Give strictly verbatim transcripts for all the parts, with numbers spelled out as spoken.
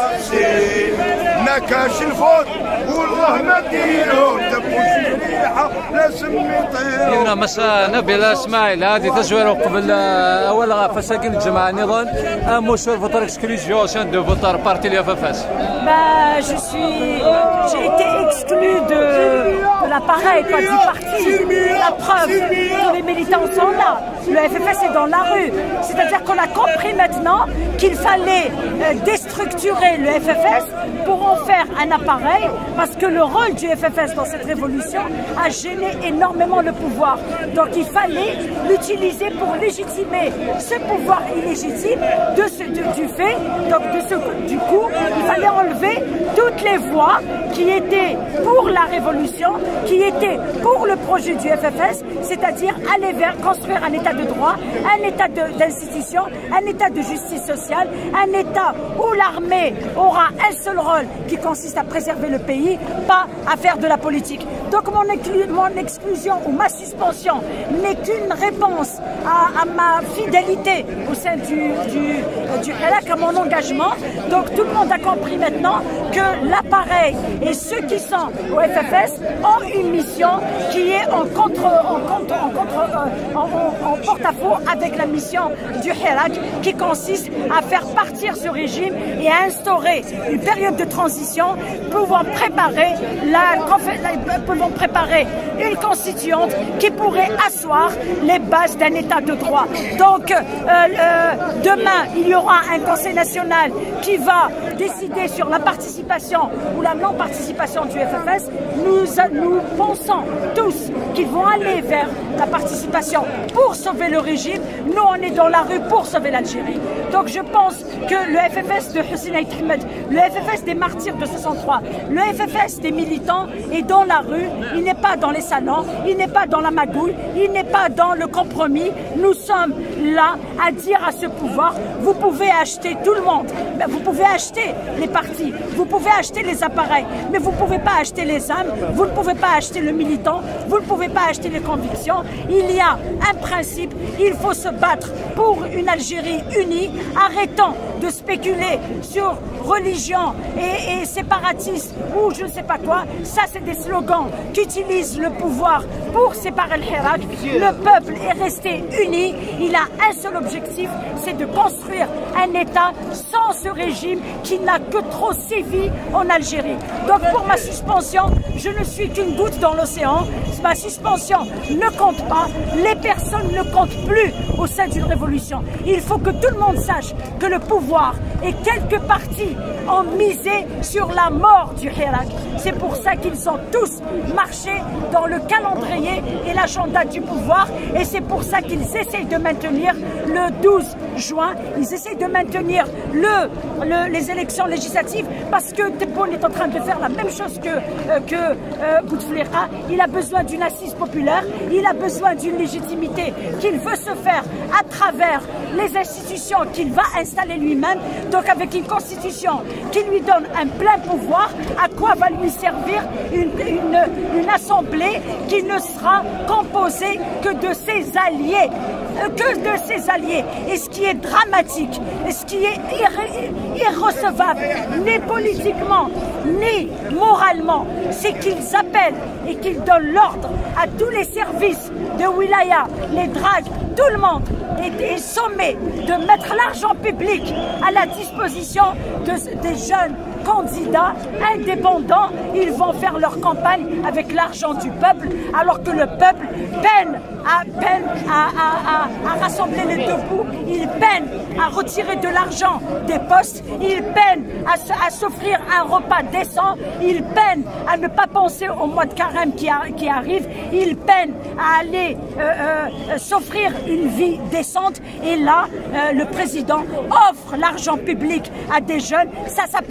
ناقصين نكاش الفوت والله ما ديرو دبوش ريحه لازم يطيروا. إن مساء نبيل اسماعيل هذه تزوير قبل أول فساكن الجماعة نظام un mot sur votre exclusion au sein de votre parti l'U F F S. Bah, je suis, j'ai été exclue de, de l'appareil, pas du parti. La preuve, tous les militants sont là. Le F F S est dans la rue. C'est-à-dire qu'on a compris maintenant qu'il fallait euh, déstructurer le F F S pour en faire un appareil, parce que le rôle du F F S dans cette révolution a gêné énormément le pouvoir. Donc il fallait l'utiliser pour légitimer ce pouvoir illégitime de ce, de, du fait. Donc de ce, du coup, il fallait enlever toutes les voix qui étaient pour la révolution, qui étaient pour le projet du F F S, c'est-à-dire aller vers construire un état de droit, un état d'institution, un état de justice sociale, un état où l'armée aura un seul rôle qui consiste à préserver le pays, pas à faire de la politique. Donc mon, mon exclusion ou ma suspension n'est qu'une réponse à, à ma fidélité au sein du, du, du Hirak, à mon engagement. Donc tout le monde a compris maintenant que l'appareil et ceux qui sont au F F S ont une mission qui est en contre, en contre, en contre, euh, en, en, en porte-à-faux avec la mission du Hirak, qui consiste à faire partir ce régime et à instaurer une période de transition pouvant préparer la, pouvant préparer une constituante qui pourrait asseoir les bases d'un état de droit. Donc euh, euh, demain il y aura un conseil national qui va décider sur la participation ou la non-participation du F F S. Nous, nous pensons tous qu'ils vont aller vers la participation pour sauver le régime. Nous, on est dans la rue pour sauver l'Algérie. Donc je pense que le F F S de Hussein Ait Ahmed, le F F S des martyrs de soixante-trois, le F F S des militants est dans la rue. Il n'est pas dans les salons, il n'est pas dans la magouille, il n'est pas dans le compromis. Nous sommes là à dire à ce pouvoir, vous pouvez acheter tout le monde, vous pouvez acheter les partis, vous pouvez acheter les appareils, mais vous ne pouvez pas acheter les âmes, vous ne pouvez pas acheter le militant, vous ne pouvez pas acheter les convictions. Il y a un principe, il faut se battre pour une Algérie unie. Arrêtons de spéculer sur religion et, et séparatisme ou je ne sais pas quoi. Ça, c'est des slogans qu'utilise le pouvoir pour séparer le Hirak. Le peuple est resté uni. Il a un seul objectif, c'est de construire un État sans ce régime qui n'a que trop sévi en Algérie. Donc pour ma suspension, je ne suis qu'une goutte dans l'océan. Ma suspension ne compte pas. Les personnes ne comptent plus au sein d'une révolution. Il faut que tout le monde sache que le pouvoir et quelques partis ont misé sur la mort du Hirak. C'est pour ça qu'ils ont tous marché dans le calendrier et l'agenda du pouvoir. Et c'est pour ça qu'ils essayent de maintenir le douze juin. Ils essayent de maintenir le, le, les élections législatives parce que Tebboune est en train de faire la même chose que, euh, que euh, Bouteflika. Il a besoin d'une assise populaire. Il a besoin d'une légitimité qu'il veut se faire à travers les institutions qu'il va installer lui-même. Donc avec une constitution qui lui donne un plein pouvoir, à quoi va lui servir une, une, une assemblée qui ne sera composée que de ses alliés, que de ses alliés. Et ce qui est dramatique, et ce qui est irré, irrecevable, ni politiquement, ni moralement, c'est qu'ils appellent et qu'ils donnent l'ordre à tous les services de Wilaya, les dragues, tout le monde est, est sommé de mettre l'argent public à la disposition de, des jeunes candidats indépendants. Ils vont faire leur campagne avec l'argent du peuple, alors que le peuple peine à, peine à, à, à, à rassembler les deux bouts, il peine à retirer de l'argent des postes, il peine à, à s'offrir un repas décent, il peine à ne pas penser au mois de carême qui, a, qui arrive, il peine à aller euh, euh, s'offrir une vie décente. Et là, euh, le président offre l'argent public à des jeunes. Ça s'appelle de l'enrichissement.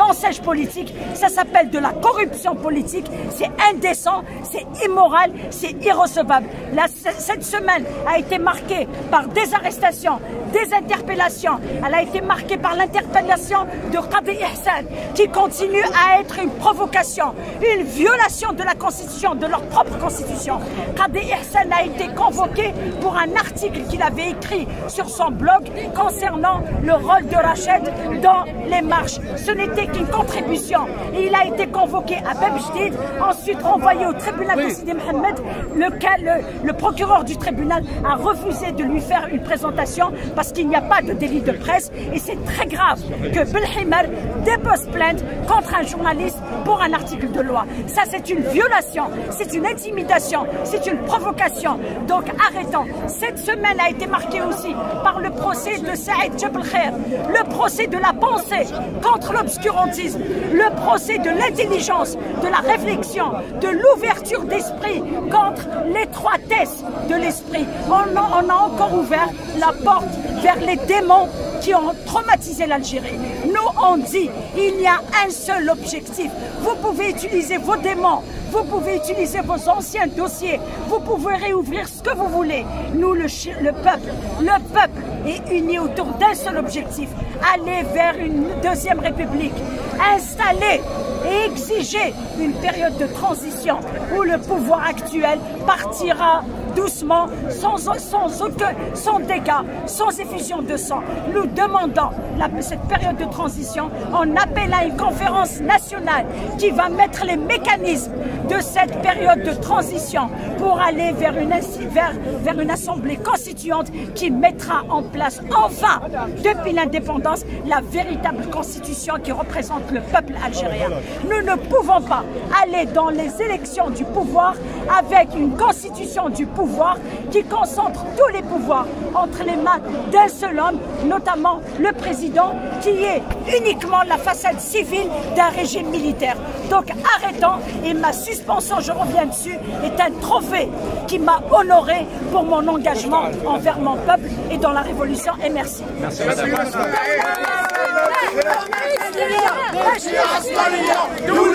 mensonge politique, ça s'appelle de la corruption politique, c'est indécent, c'est immoral, c'est irrecevable. La, cette semaine a été marquée par des arrestations, des interpellations, elle a été marquée par l'interpellation de Qadi Ihsan qui continue à être une provocation, une violation de la Constitution, de leur propre Constitution. Qadi Ihsan a été convoqué pour un article qu'il avait écrit sur son blog concernant le rôle de Rachid dans les marches. Ce n'était qu'une contribution. Et il a été convoqué à Bab Jdid, ensuite renvoyé au tribunal de Sidi Mohamed, lequel le, le procureur du tribunal a refusé de lui faire une présentation parce qu'il n'y a pas de délit de presse et c'est très grave que Belhimar dépose plainte contre un journaliste pour un article de loi. Ça, c'est une violation, c'est une intimidation, c'est une provocation. Donc arrêtons. Cette semaine a été marquée aussi par le procès de Saïd Jebel Khair, le procès de la pensée contre l'obscurantisme, le procès de l'intelligence, de la réflexion, de l'ouverture d'esprit contre l'étroitesse de l'esprit. On, on a encore ouvert la porte vers les démons qui ont traumatisé l'Algérie. Nous, on dit, il y a un seul objectif. Vous pouvez utiliser vos démons, vous pouvez utiliser vos anciens dossiers, vous pouvez réouvrir ce que vous voulez. Nous, le, le peuple, le peuple est uni autour d'un seul objectif, aller vers une deuxième république, installer et exiger une période de transition où le pouvoir actuel partira doucement, sans, sans aucun, sans dégâts, sans effusion de sang. Nous demandons la, cette période de transition en appelant à une conférence nationale qui va mettre les mécanismes de cette période de transition pour aller vers une, vers, vers une assemblée constituante qui mettra en place enfin, depuis l'indépendance, la véritable constitution qui représente le peuple algérien. Nous ne pouvons pas aller dans les élections du pouvoir avec une constitution du pouvoir qui concentre tous les pouvoirs entre les mains d'un seul homme, notamment le président, qui est uniquement la façade civile d'un régime militaire. Donc arrêtons, et ma suspension, je reviens dessus, est un trophée qui m'a honoré pour mon engagement envers mon peuple et dans la révolution. Et merci. Merci, madame.